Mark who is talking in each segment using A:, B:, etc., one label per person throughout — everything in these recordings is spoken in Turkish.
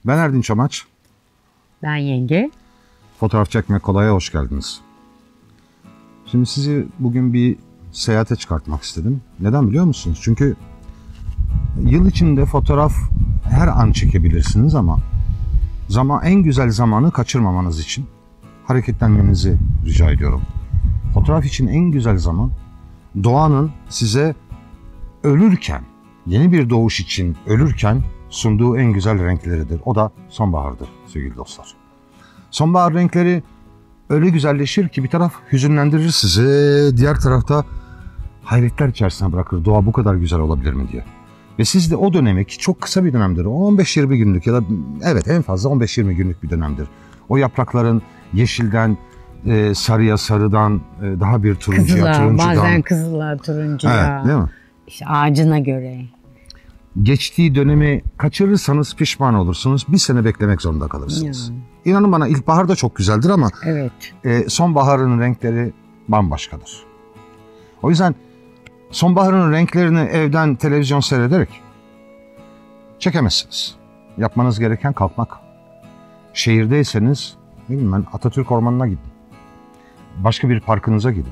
A: Ben Erdinç Amaç.
B: Ben Yenge.
A: Fotoğraf çekmek kolay'a hoş geldiniz. Şimdi sizi bugün bir seyahate çıkartmak istedim. Neden biliyor musunuz? Çünkü yıl içinde fotoğraf her an çekebilirsiniz ama en güzel zamanı kaçırmamanız için hareketlenmenizi rica ediyorum. Fotoğraf için en güzel zaman doğanın size ölürken, yeni bir doğuş için ölürken sunduğu en güzel renkleridir. O da sonbahardır sevgili dostlar. Sonbahar renkleri öyle güzelleşir ki bir taraf hüzünlendirir sizi, diğer tarafta hayretler içerisine bırakır. Doğa bu kadar güzel olabilir mi diye. Ve siz de o dönemi, ki çok kısa bir dönemdir, 15-20 günlük ya da evet en fazla 15-20 günlük bir dönemdir. O yaprakların yeşilden sarıya, sarıdan daha bir turuncuya, turuncudan.
B: Bazen kızıla, turuncuya.
A: Evet, değil mi?
B: İşte ağacına göre.
A: Geçtiği dönemi kaçırırsanız pişman olursunuz. Bir sene beklemek zorunda kalırsınız.
B: Ya.
A: İnanın bana ilkbahar da çok güzeldir ama
B: Evet.
A: Sonbaharın renkleri bambaşkadır. O yüzden sonbaharın renklerini evden televizyon seyrederek çekemezsiniz. Yapmanız gereken kalkmak. Şehirdeyseniz ne bileyim ben Atatürk Ormanı'na gidin. Başka bir parkınıza gidin.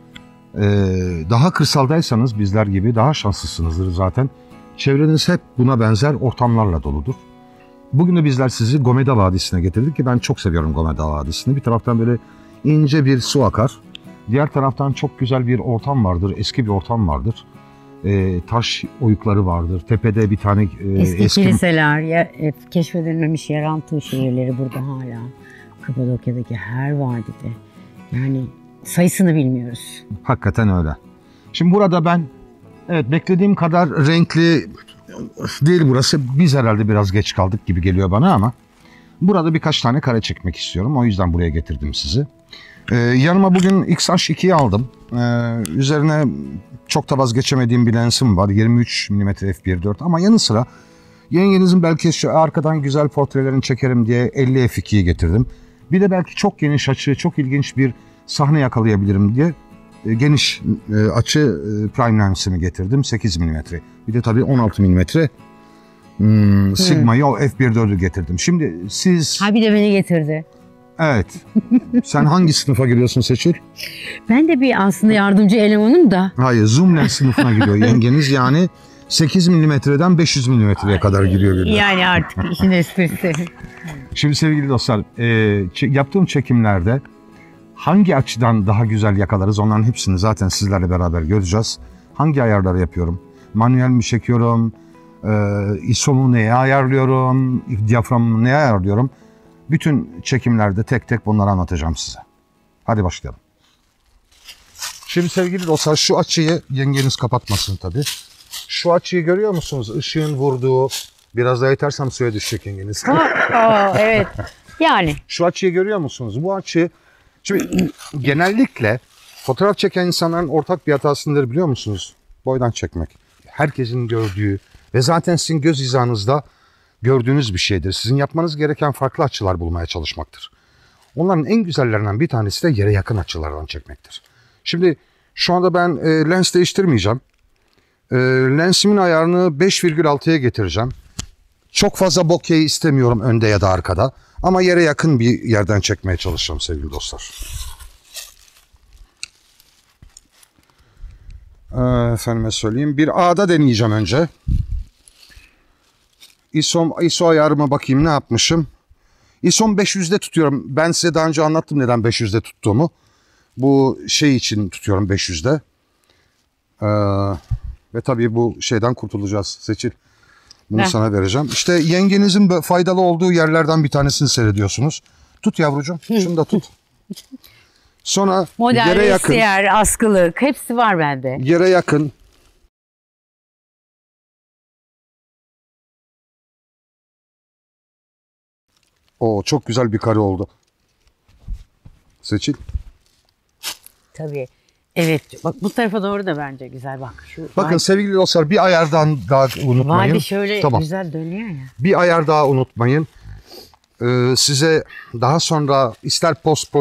A: Daha kırsaldaysanız bizler gibi daha şanslısınızdır zaten. Çevreniz hep buna benzer ortamlarla doludur. Bugün de bizler sizi Gomeda Vadisi'ne getirdik ki ben çok seviyorum Gomeda Vadisi'ni. Bir taraftan böyle ince bir su akar. Diğer taraftan çok güzel bir ortam vardır, eski bir ortam vardır. Taş oyukları vardır. Tepede bir tane
B: eski kiliseler, keşfedilmemiş yeraltı şehirleri burada hala. Kapadokya'daki her vadide. Yani sayısını bilmiyoruz.
A: Hakikaten öyle. Şimdi burada ben beklediğim kadar renkli değil burası. Biz herhalde biraz geç kaldık gibi geliyor bana ama burada birkaç tane kare çekmek istiyorum. O yüzden buraya getirdim sizi. Yanıma bugün XH2'yi aldım. Üzerine çok da vazgeçemediğim bir lensim var. 23 mm f1.4 ama yanı sıra yengenizin belki şu arkadan güzel portrelerini çekerim diye 50 f2'yi getirdim. Bir de belki çok geniş açı, çok ilginç bir sahne yakalayabilirim diye geniş açı prime lensimi getirdim. 8 mm. Bir de tabii 16 mm Sigma'yı o f1.4'ü getirdim. Şimdi siz...
B: Ha bir de beni getirdi.
A: Evet. Sen hangi sınıfa giriyorsun Seçil?
B: Ben de bir aslında yardımcı elemanım da.
A: Hayır, zoom lens sınıfına giriyor yengeniz. Yani 8 milimetreden 500 milimetreye kadar giriyor.
B: Yani artık işin esprisi.
A: Şimdi sevgili dostlar, yaptığım çekimlerde hangi açıdan daha güzel yakalarız onların hepsini zaten sizlerle beraber göreceğiz. Hangi ayarları yapıyorum? Manuel mi çekiyorum? ISO'mu neye ayarlıyorum? Diyaframımı neye ayarlıyorum? Bütün çekimlerde tek tek bunları anlatacağım size. Hadi başlayalım. Şimdi sevgili dostlar şu açıyı yengeniz kapatmasın tabii. Şu açıyı görüyor musunuz? Işığın vurduğu, biraz daha itersem suya düşecek yengeniz.
B: Evet. Yani.
A: Şu açıyı görüyor musunuz? Bu açı, şimdi genellikle fotoğraf çeken insanların ortak bir hatasıdır biliyor musunuz? Boydan çekmek. Herkesin gördüğü ve zaten sizin göz hizanızda gördüğünüz bir şeydir. Sizin yapmanız gereken farklı açılar bulmaya çalışmaktır. Onların en güzellerinden bir tanesi de yere yakın açılardan çekmektir. Şimdi şu anda ben lens değiştirmeyeceğim. Lensimin ayarını 5,6'ya getireceğim. Çok fazla bokeh istemiyorum önde ya da arkada. Ama yere yakın bir yerden çekmeye çalışacağım sevgili dostlar. Efendime söyleyeyim. Bir A'da deneyeceğim önce. ISO ayarıma bakayım ne yapmışım. ISO'm 500'de tutuyorum. Ben size daha önce anlattım neden 500'de tuttuğumu. Bu şey için tutuyorum 500'de. Ve tabii bu şeyden kurtulacağız Seçil. Bunu sana vereceğim. İşte yengenizin faydalı olduğu yerlerden bir tanesini seyrediyorsunuz. Tut yavrucuğum. Şunu da tut. Sonra
B: model,
A: yere yakın.
B: Model, askılık hepsi var bende.
A: Yere yakın. Oo, çok güzel bir kare oldu. Seçil.
B: Tabii. Evet. Bak bu tarafa doğru da bence güzel. Bak şu.
A: Bakın sevgili dostlar bir ayardan daha unutmayın.
B: Vadi şöyle
A: tamam.
B: Güzel dönüyor ya.
A: Bir ayar daha unutmayın. Size daha sonra ister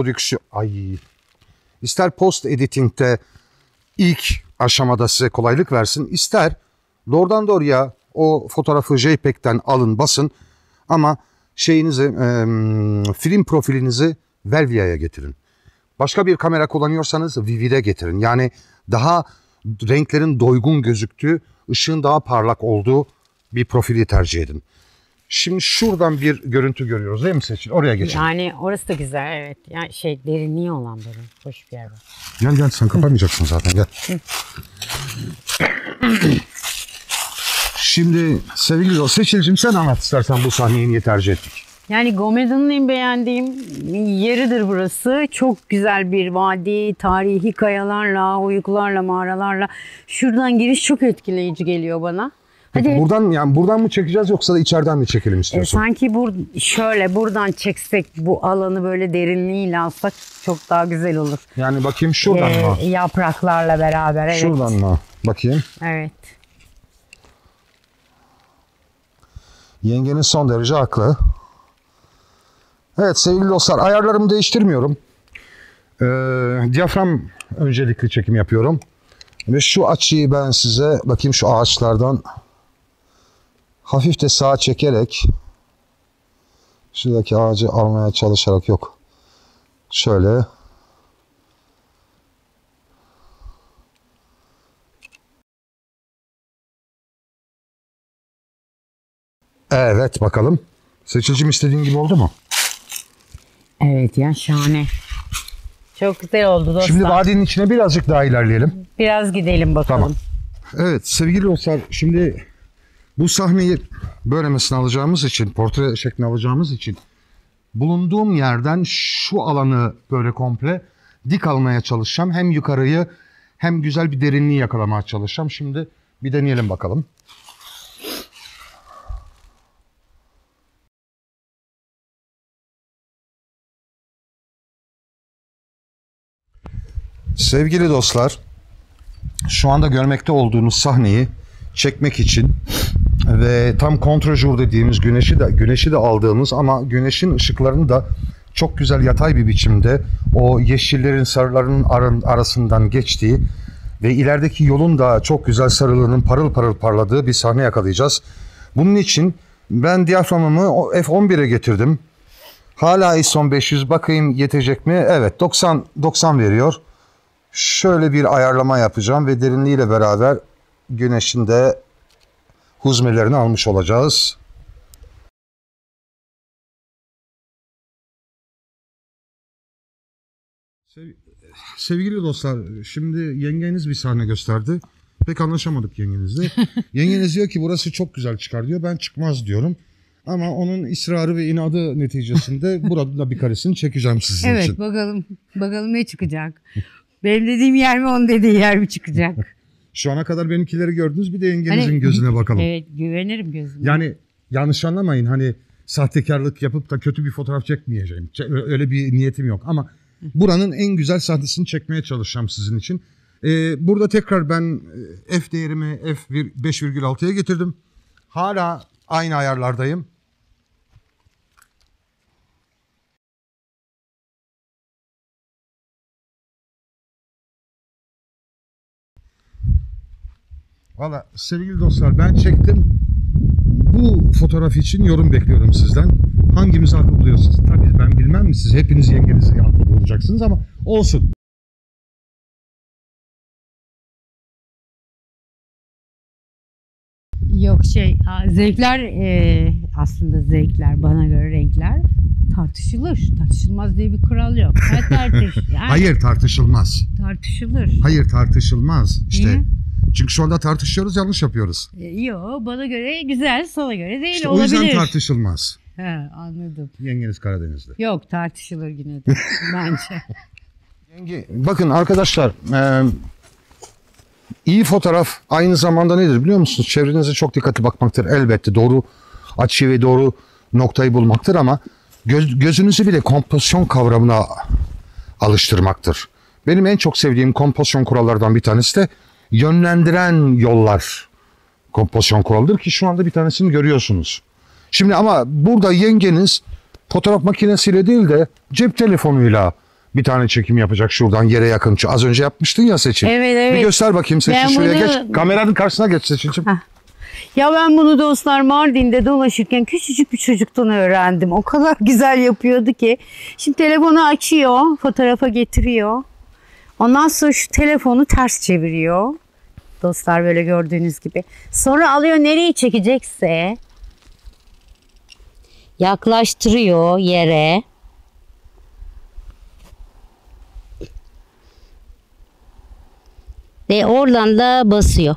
A: post editing'de ilk aşamada size kolaylık versin. İster doğrudan doğruya o fotoğrafı JPEG'ten alın basın ama film profilinizi Velvia'ya getirin. Başka bir kamera kullanıyorsanız Vivid'e getirin. Yani daha renklerin doygun gözüktüğü, ışığın daha parlak olduğu bir profili tercih edin. Şimdi şuradan bir görüntü görüyoruz değil mi Seçil? Oraya geçelim.
B: Yani orası da güzel, evet. Yani derinliği olan böyle hoş bir yer var.
A: Gel sen kapamayacaksın zaten, gel. Şimdi sevgili Seçil'cim, sen anlat istersen bu sahneyi niye tercih ettik?
B: Yani Gomeda'nın en beğendiğim yeridir burası. Çok güzel bir vadi, tarihi kayalarla, oyuklarla, mağaralarla. Şuradan giriş çok etkileyici geliyor bana. Hadi.
A: Buradan mı çekeceğiz yoksa da içeriden mi çekelim istiyorsun?
B: Sanki buradan çeksek, bu alanı böyle derinliğiyle alsak çok daha güzel olur.
A: Yani bakayım şuradan mı?
B: Yapraklarla beraber, evet.
A: Şuradan mı? Bakayım.
B: Evet.
A: Yengeniz son derece haklı. Evet sevgili dostlar, ayarlarımı değiştirmiyorum. Diyafram öncelikli çekim yapıyorum. Ve şu açıyı ben size bakayım, şu ağaçlardan hafif de sağa çekerek, şuradaki ağacı almaya çalışarak, yok. Şöyle. Evet bakalım. Seçilcim, istediğin gibi oldu mu?
B: Evet ya, şahane. Çok güzel oldu dostlar.
A: Şimdi vadinin içine birazcık daha ilerleyelim.
B: Biraz gidelim bakalım.
A: Tamam. Evet sevgili dostlar, şimdi bu sahneyi böylemesine alacağımız için, portre şeklinde alacağımız için bulunduğum yerden şu alanı böyle komple dik almaya çalışacağım. Hem yukarıyı hem güzel bir derinliği yakalamaya çalışacağım. Şimdi bir deneyelim bakalım. Sevgili dostlar, şu anda görmekte olduğunuz sahneyi çekmek için ve tam kontrajur dediğimiz güneşi de aldığımız ama güneşin ışıklarını da çok güzel yatay bir biçimde o yeşillerin sarıların arasından geçtiği ve ilerideki yolun da çok güzel sarılığının parıl parıl parladığı bir sahne yakalayacağız. Bunun için ben diyaframımı F11'e getirdim. Hala ISO 500, bakayım yetecek mi? Evet, 90 veriyor. Şöyle bir ayarlama yapacağım ve derinliğiyle beraber güneşin de huzmelerini almış olacağız. Sevgili dostlar, şimdi yengeniz bir sahne gösterdi. Pek anlaşamadık yengenizle. Yengeniz diyor ki burası çok güzel çıkar diyor. Ben çıkmaz diyorum. Ama onun ısrarı ve inadı neticesinde burada da bir karesini çekeceğim sizin için.
B: Evet, bakalım ne çıkacak. Benim dediğim yer mi, onun dediği yer mi çıkacak?
A: Şu ana kadar benimkileri gördünüz, bir de yengenizin gözüne bakalım.
B: Evet, güvenirim gözüme.
A: Yani yanlış anlamayın, hani sahtekarlık yapıp da kötü bir fotoğraf çekmeyeceğim. Öyle bir niyetim yok ama buranın en güzel sahnesini çekmeye çalışacağım sizin için. Burada tekrar ben f değerimi f5,6'ya getirdim. Hala aynı ayarlardayım. Valla sevgili dostlar, ben çektim. Bu fotoğraf için yorum bekliyorum sizden. Hangimizi haklı buluyorsunuz? Tabii ben bilmem mi, siz hepiniz yengenizi haklı bulacaksınız ama olsun.
B: Yok zevkler, aslında zevkler, bana göre renkler tartışılır. Tartışılmaz diye bir kural yok. Yani
A: Hayır, tartışılmaz.
B: Tartışılır.
A: Hayır, tartışılmaz. İşte.
B: Niye?
A: Çünkü şu anda tartışıyoruz, yanlış yapıyoruz.
B: Yok, bana göre güzel, sana göre değil,
A: İşte
B: olabilir.
A: o yüzden tartışılmaz.
B: He, anladım.
A: Yengeniz Karadeniz'de.
B: Yok, tartışılır yine de bence.
A: Yenge, bakın arkadaşlar, iyi fotoğraf aynı zamanda nedir biliyor musunuz? Çevrenize çok dikkatli bakmaktır elbette. Doğru açıyı ve doğru noktayı bulmaktır ama gözünüzü bile kompozisyon kavramına alıştırmaktır. Benim en çok sevdiğim kompozisyon kurallardan bir tanesi de yönlendiren yollar kompozisyon kuralıdır ki şu anda bir tanesini görüyorsunuz. Şimdi ama burada yengeniz fotoğraf makinesiyle değil de cep telefonuyla bir tane çekim yapacak şuradan yere yakın. Az önce yapmıştın ya Seçil.
B: Evet.
A: Bir göster bakayım Seçil, şuraya geç. Kameranın karşısına geç Seçil'cim.
B: Ya ben bunu dostlar Mardin'de dolaşırken küçücük bir çocuktan öğrendim. O kadar güzel yapıyordu ki. Şimdi telefonu açıyor, fotoğrafa getiriyor. Ondan sonra şu telefonu ters çeviriyor. Dostlar böyle gördüğünüz gibi. Sonra alıyor nereyi çekecekse yaklaştırıyor yere. Ve oradan da basıyor.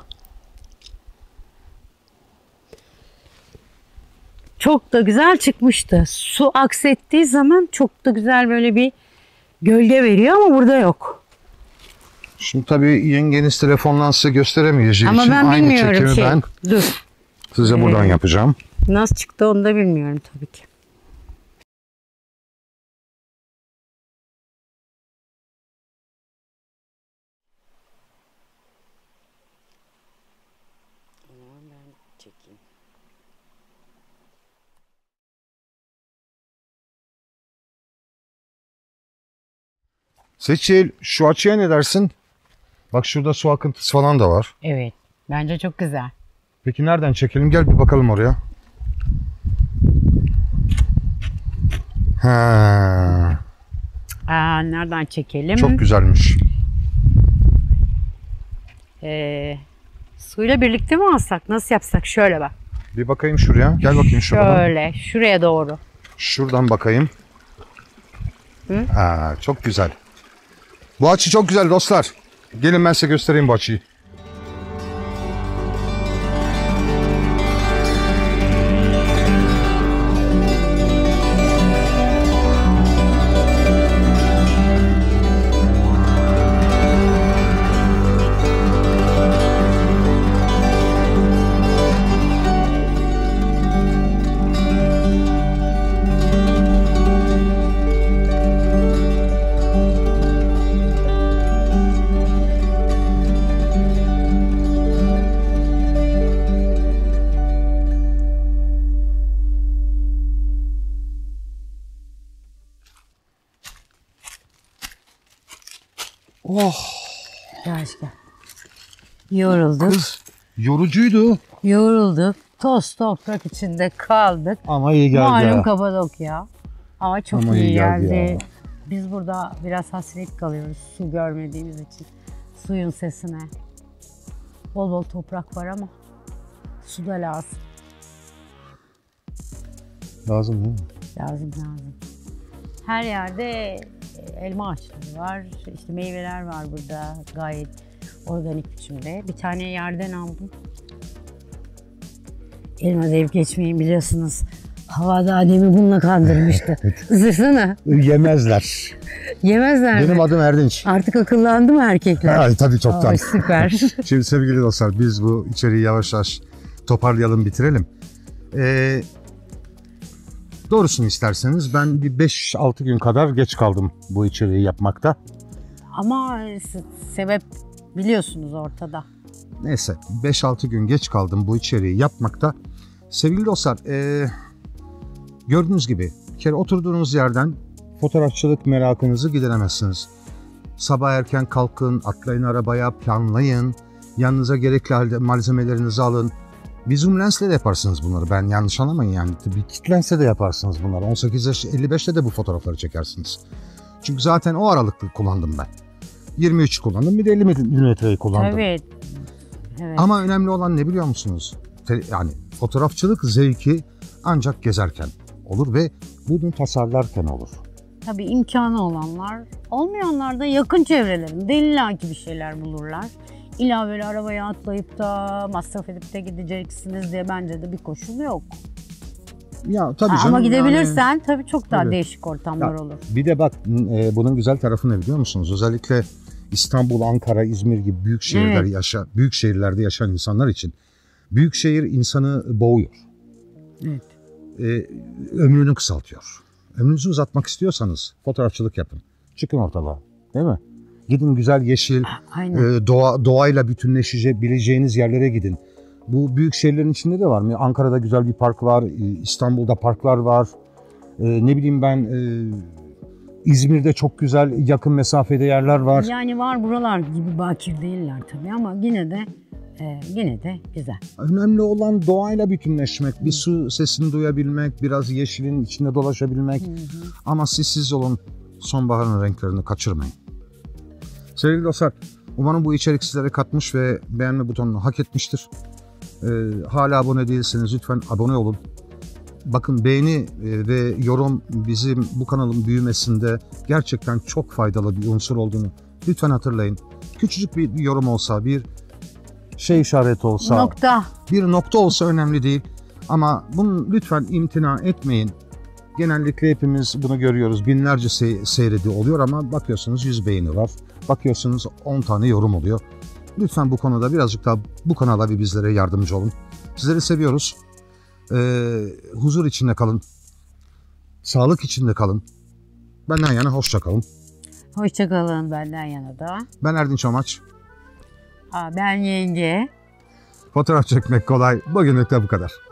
B: Çok da güzel çıkmıştı. Su aksettiği zaman çok da güzel böyle bir gölge veriyor ama burada yok.
A: Şimdi tabii yengeniz telefondan size gösteremeyeceği
B: Ama
A: için
B: ben
A: aynı
B: bilmiyorum
A: çekimi ben
B: Dur.
A: size buradan yapacağım.
B: Nasıl çıktı onu da bilmiyorum tabii ki. Ben çekeyim.
A: Seçil, şu açıya ne dersin? Bak şurada su akıntısı falan da var.
B: Evet. Bence çok güzel.
A: Peki nereden çekelim? Gel bir bakalım oraya. Ha,
B: Nereden çekelim?
A: çok güzelmiş.
B: Suyla birlikte mi alsak? Nasıl yapsak? Şöyle bak.
A: Bir bakayım şuraya. Gel bakayım şuradan.
B: Şöyle. Şuraya doğru.
A: Şuradan bakayım.
B: Hı?
A: Çok güzel. Bu açı çok güzel dostlar. Gelin ben size göstereyim bu açıyı. Oh
B: Gerçekten. Yorulduk.
A: kız yorucuydu.
B: Yorulduk. Toz toprak içinde kaldık.
A: Ama iyi geldi
B: Malum
A: ya.
B: Kapadokya. Ama çok
A: Ama
B: iyi
A: iyi geldi
B: geldi.
A: ya.
B: Biz burada biraz hasret kalıyoruz su görmediğimiz için. Suyun sesine. Bol bol toprak var ama su da lazım.
A: Lazım değil mi?
B: Lazım. Her yerde elma ağaçları var. İşte meyveler var burada gayet organik biçimde. Bir tane yerden aldım. Elma deyip geçmeyin biliyorsunuz. Havada Adem'i bununla kandırmıştı. Isırsana.
A: Yemezler.
B: Yemezler
A: Benim
B: mi?
A: adım Erdinç.
B: Artık akıllandı mı erkekler?
A: Ay, tabii çoktan.
B: Ay, süper.
A: Şimdi sevgili dostlar biz bu içeriği yavaş yavaş toparlayalım, bitirelim. Doğrusunu isterseniz ben bir 5-6 gün kadar geç kaldım bu içeriği yapmakta.
B: Ama sebep biliyorsunuz ortada.
A: Neyse 5-6 gün geç kaldım bu içeriği yapmakta. Sevgili dostlar gördüğünüz gibi bir kere oturduğunuz yerden fotoğrafçılık merakınızı gideremezsiniz. Sabah erken kalkın, atlayın arabaya, planlayın, yanınıza gerekli malzemelerinizi alın. Bir zoom lensle de yaparsınız bunları, ben yanlış anlamayın yani. Bir kit lensle de yaparsınız bunları. 18 yaş 55'te de bu fotoğrafları çekersiniz. Çünkü zaten o aralıklı kullandım ben. 23 kullandım, bir de 50 milimetreyi kullandım.
B: Evet.
A: Ama önemli olan ne biliyor musunuz? Yani fotoğrafçılık zevki ancak gezerken olur ve bunu tasarlarken olur.
B: Tabii imkanı olanlar, olmayanlar da yakın çevrelerinde illaki bir şeyler bulurlar. İlla böyle arabaya atlayıp da masraf edip de gideceksiniz diye bence de bir koşul yok.
A: Ya tabii canım.
B: Ama gidebilirsen
A: yani,
B: tabii çok daha
A: tabii.
B: değişik ortamlar olur.
A: Bir de bak bunun güzel tarafı ne biliyor musunuz? Özellikle İstanbul, Ankara, İzmir gibi büyük şehirler büyük şehirlerde yaşayan insanlar için büyük şehir insanı boğuyor.
B: Evet.
A: Ömrünü kısaltıyor. Ömrünüzü uzatmak istiyorsanız fotoğrafçılık yapın. Çıkın ortalığa. Değil mi? Gidin güzel yeşil, doğayla bütünleşebileceğiniz yerlere gidin. Bu büyük şehirlerin içinde de var mı? Ankara'da güzel bir park var, İstanbul'da parklar var. Ne bileyim ben, İzmir'de çok güzel yakın mesafede yerler var.
B: Yani var buralar gibi bakir değiller tabii ama yine de yine de güzel.
A: Önemli olan doğayla bütünleşmek, bir su sesini duyabilmek, biraz yeşilin içinde dolaşabilmek. Ama siz olun, sonbaharın renklerini kaçırmayın. Sevgili dostlar, umarım bu içerik sizlere katmış ve beğenme butonunu hak etmiştir. Hala abone değilseniz lütfen abone olun. Bakın, beğeni ve yorum bizim bu kanalın büyümesinde gerçekten çok faydalı bir unsur olduğunu lütfen hatırlayın. Küçücük bir yorum olsa, bir şey işareti olsa, bir nokta olsa önemli değil. Ama bunu lütfen imtina etmeyin. Genellikle hepimiz bunu görüyoruz. Binlerce seyredi oluyor ama bakıyorsunuz 100 beğeni var. Bakıyorsunuz 10 tane yorum oluyor. Lütfen bu konuda birazcık daha bu kanala ve bizlere yardımcı olun. Sizleri seviyoruz. Huzur içinde kalın. Sağlık içinde kalın. Benden yana hoşça kalın.
B: Hoşça kalın benden yana da.
A: Ben Erdinç Amaç.
B: Ben Yenge.
A: Fotoğraf çekmek kolay. Bugünlük de bu kadar.